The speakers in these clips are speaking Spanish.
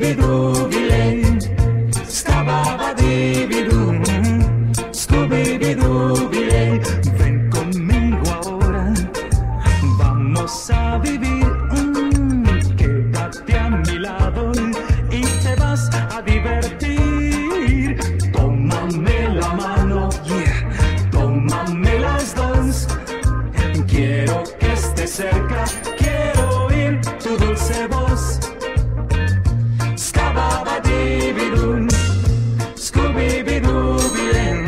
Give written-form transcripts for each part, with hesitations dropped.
Bidu, Vinil, Scaba Badi Bidu, Scooby Bidu, Vinil. Ven conmigo ahora, vamos a vivir. Quédate a mi lado y te vas a divertir. Tómame la mano, tómame las dos. Quiero que estés cerca, quiero oír tu dulce voz. Scaba Badi Bidu, Scooby Bidu, Vinil.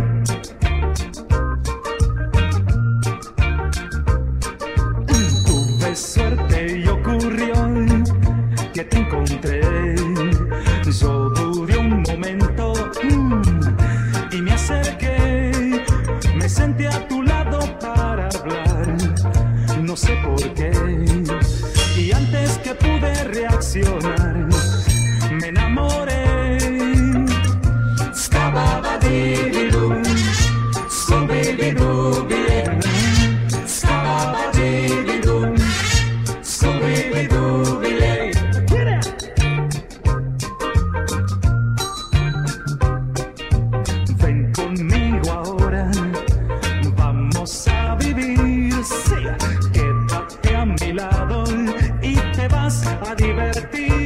Tuve suerte y ocurrió que te encontré. Yo dudé un momento y me acerqué. Me senté a tu lado para hablar, no sé por qué. Y antes que pude reaccionar, me enamoré. Scaba Badi Bidu, Scooby Bidu, Vinil. Scaba Badi Bidu, Scooby Bidu, Vinil. Ven conmigo ahora, vamos a vivir. Sí, quédate a mi lado y te vas a divertir.